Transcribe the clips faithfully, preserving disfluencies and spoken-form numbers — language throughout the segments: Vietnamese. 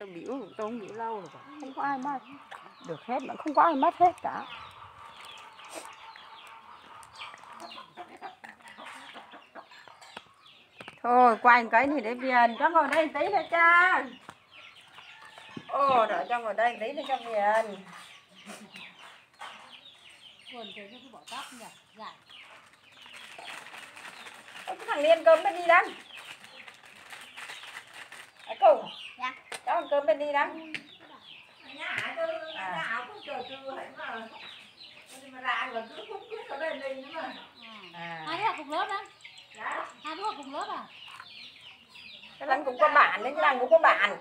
Biểu tôi không biểu lâu rồi, không có ai mất được hết, mà không có ai mất hết cả. Thôi quay cái này để viền, cho ngồi đây tí nữa cha. Ồ, đợi cho ngồi đây tí nữa cho viền. Quần thì nó cứ bỏ tóc nhỉ, dài. Cái thằng Liên cơm bên đi đang. Cái cùng. Dạ. Cháu ăn cơm bên đi đang. Nhà tôi nhà áo cũng chờ trưa hết mà. Nhưng mà ra là cứ khúc khúc ở đây đi nữa mà. À. Hai đứa học cùng lớp đó. Dạ. Hai đứa học cùng lớp à? Cái lần cũng có bạn đấy, cái lần cũng có bạn.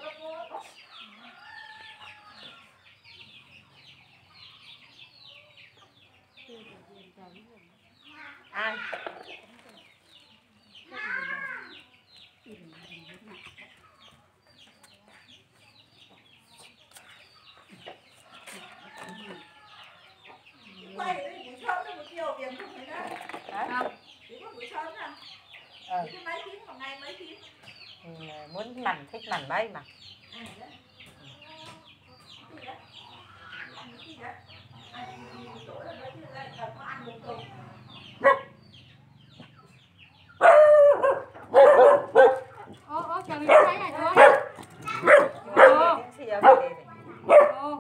Ai? Quay đấy buổi sớm đó, buổi chiều tiền không phải đó. Hả? Chỉ có buổi sớm nè. Ờ. Cái mấy tiếng một ngày mấy tiếng. Ừ, muốn mảnh thích mảnh mấy mà. À đó. Gì đó? Gì đó? Ăn chỗ là mới chứ lại có ăn một cục. Ô, ô, chờ mình thấy này thôi. Ô, ô.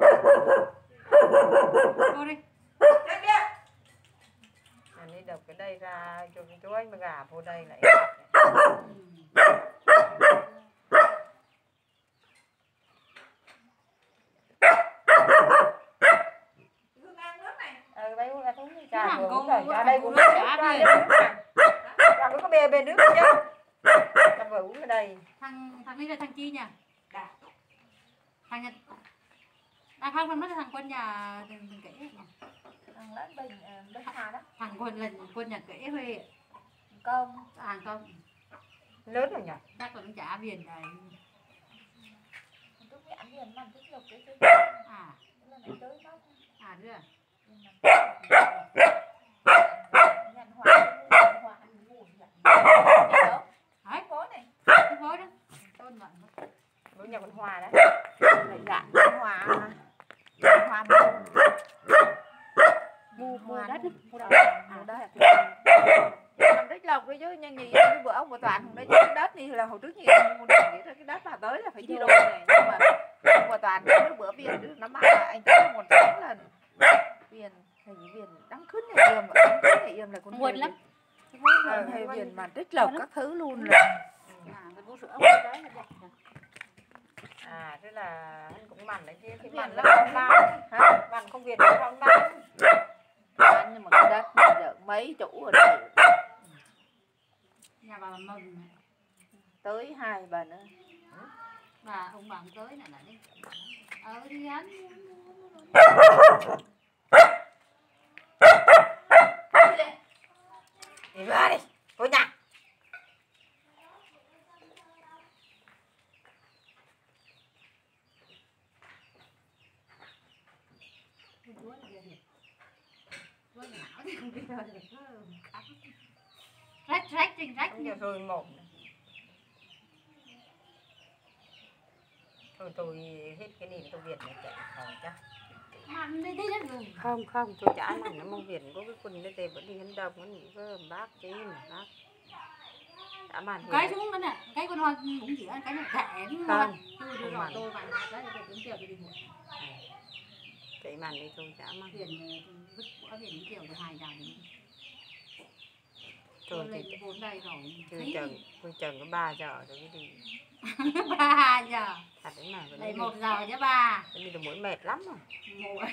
Cô đi. Đây kia. Anh đi đập cái đây ra cho cái chỗ anh mà gà vô đây lại. Hương ăn nước này. Ờ, đây là thứ trà Thằng vừa con rồi, nó ở đây cũng nó có trả trà tiền. và cũng có bè bè nước chứ. Trà vừa uống ở đây. Thằng thằng đi là thằng Chi nhỉ? Dạ. Thằng Nhật. À không, nó là thằng Quân nhà đừng đừng kể nhỉ. Thằng lớn bình bình hà đó. Thằng Quân là Quân nhà kể Huê. Công. À không. Lớn rồi nhỉ? Chắc là nó trả biển này. Tôi cái ăn liền mà tôi lục cái chứ. À. Lần này tới nó. À đưa. Nhận hòa, nhận hòa ăn ngủ nhận. Hello. Đấy, Phố này. cái phố đó. Tôn mận. Bữa nhà con Hòa đấy. Lại dạ, hòa. Hòa mua. Mua mua đất. Mua đất. Mua đất. Làm đất lộc đấy chứ, nhưng gì cái bữa ông bà Toàn hôm đấy cái đất thì là hồi trước gì mua được vậy thôi, cái đất là tới là phải đi đôi này, nhưng mà ông bà Toàn cái bữa tiền nó mang lại anh tới một tháng lần tiền thì tiền đăng khứt này yểm mà đăng khứt này yểm là con Nguồn lắm. ờ, hay tiền mà tích lộc các thứ luôn rồi. À, cái bút sữa ốc đấy là đẹp nhỉ. À, thế là anh cũng mặn đấy chứ. Thì mặn là không bán. Hả? Mặn không Việt là không bán. Bán nhưng mà cái đất này được mấy chủ ở đây. Nhà bà mừng Tới hai bà nữa. bà ông bà tới này lại đi. Ờ đi ăn. Đi vào đi, vô nhà. Rách rách trình rách Không rồi một. Thôi tôi hết cái này tôi Việt này chạy khỏi chắc. ăn đi đi đấy rồi. Không không, tôi chả mặn nó mong Việt có cái quần đây vẫn đi ăn đồng nó nghỉ với bác tí mà bác. Chả mặn Cái xuống đó nè, cái con hoa cũng chỉ ăn cái này thẻ không. tôi đưa rõ tôi bạn cái này cũng kiểu đi một. Chạy mặn đi tôi chả mặn. Tiền vứt bỏ tiền kiểu được hai đồng. Tôi lên thì vốn đây rồi. tôi chừng tôi chừng có ba giờ rồi mới đi. ba giờ. Thật đấy mà. Đây một giờ chứ ba. Đi được mũi mệt lắm rồi. Mũi.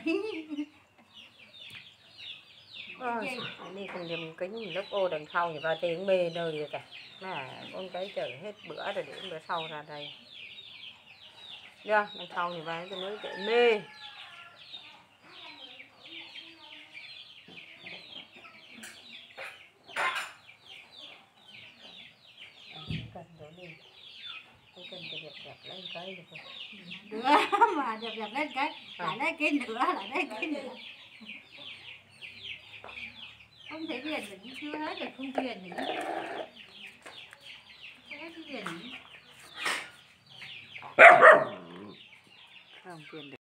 Ôi, đi cùng nhầm kính lúc ô đằng sau thì vào tiếng mê nơi rồi cả. Mà con cái chờ hết bữa rồi để bữa sau ra đây. Được, đằng sau thì vào tôi mới chạy mê. Cần rồi đi. Không cần cái đẹp đẹp lên cái được rồi. Đứa mà đẹp đẹp lên cái. Lại lấy cái nữa, lại lấy cái nữa. Không thấy tiền mình chưa hết rồi, không tiền thì hết cái tiền. không tiền